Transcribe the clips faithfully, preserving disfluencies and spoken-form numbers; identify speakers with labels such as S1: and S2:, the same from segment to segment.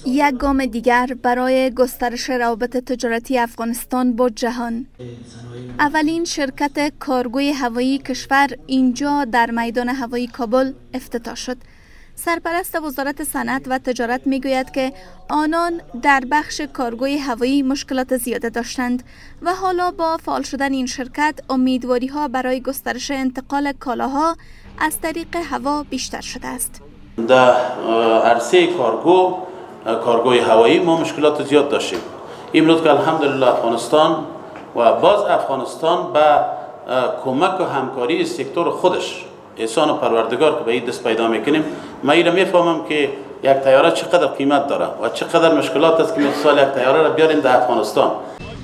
S1: یک گام دیگر برای گسترش روابط تجارتی افغانستان با جهان. اولین شرکت کارگوی هوایی کشور اینجا در میدان هوایی کابل افتتاح شد. سرپرست وزارت صنعت و تجارت میگوید که آنان در بخش کارگوی هوایی مشکلات زیاده داشتند و حالا با فعال شدن این شرکت امیدواری ها برای گسترش انتقال کالاها از طریق هوا بیشتر شده است.
S2: در عرصه کارگو کارگوی هوایی ما مشکلات زیاد داشتیم. امروز که الحمدلله افغانستان و باز افغانستان به کمک و همکاری سکتور خودش احسان و پروردگار که به این دست پیدا میکنیم، من این را میفهمم که یک طیاره چقدر قیمت داره و چقدر مشکلات است که مثال یک طیاره را بیاریم در افغانستان.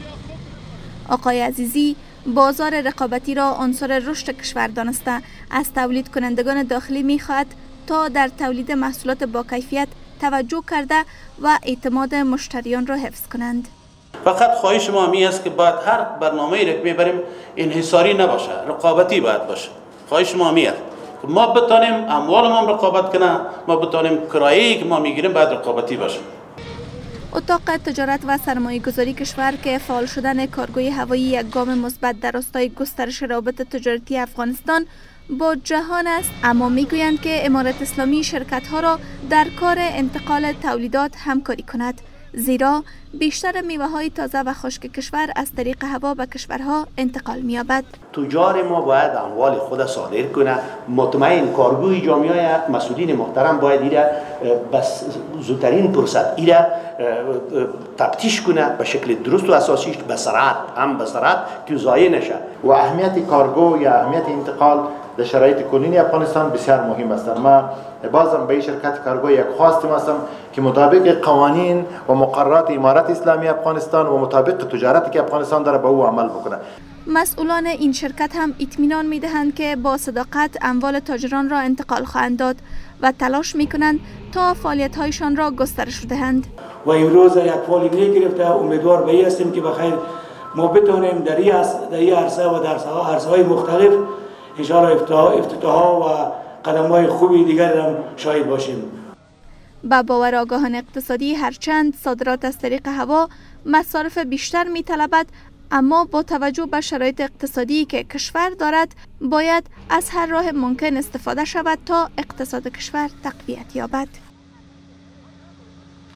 S1: آقای عزیزی بازار رقابتی را عنصر رشد کشور دانسته از تولید کنندگان داخلی میخواهد تا در تولید محصولات با کیفیت توجه کرده و اعتماد مشتریان را حفظ کنند.
S2: فقط خواهش ما همی است که باید هر برنامه‌ای را که میبریم انحصاری نباشه، رقابتی باید باشه. خواهش ما همی است که ما بتانیم اموال ما رقابت کنه، ما بتانیم کرایه‌ای که ما میگیریم باید رقابتی باشه.
S1: اتاق تجارت و سرمایه گذاری کشور که فعال شدن کارگوی هوایی یک گام مثبت در راستای گسترش روابط تجارتی افغانستان با جهان است، اما میگویند که امارت اسلامی شرکت ها را در کار انتقال تولیدات همکاری کند، زیرا بیشتر میوه های تازه و خشک کشور از طریق هوا به کشورها انتقال می‌یابد.
S3: تجار ما باید اموال خود صادر کنه. مطمئن کارگوی جامعه مسئولین محترم باید ایره بس زودترین فرصت ایره تفتیش کنه به شکل درست و اساسیش به سرعت، هم به سرعت که ضایع نشه.
S4: و اهمیت کارگو یا اهمیت انتقال در شرایط کنونی افغانستان بسیار مهم است. ما بازم به شرکت کارگو یک خواستم هستم که مطابق قوانین و مقررات امارت اسلامی افغانستان و مطابق تجارتی که افغانستان داره به او عمل بکنه.
S1: مسئولان این شرکت هم اطمینان میدهند که با صداقت اموال تاجران را انتقال خواهند داد و تلاش میکنند تا فعالیت‌هایشان را گسترش دهند.
S5: و امروز یک فعالیت گرفته، امیدوار به این هستیم که بخیر ما بتونیم در این عرصه و در عرصه‌های مختلف ان شاء الله افتتاح و قدم‌های خوبی دیگر هم شاهد باشیم.
S1: با باور آگاهان اقتصادی هرچند صادرات از طریق هوا مصارف بیشتر می‌طلبد، اما با توجه به شرایط اقتصادی که کشور دارد باید از هر راه ممکن استفاده شود تا اقتصاد کشور تقویت یابد.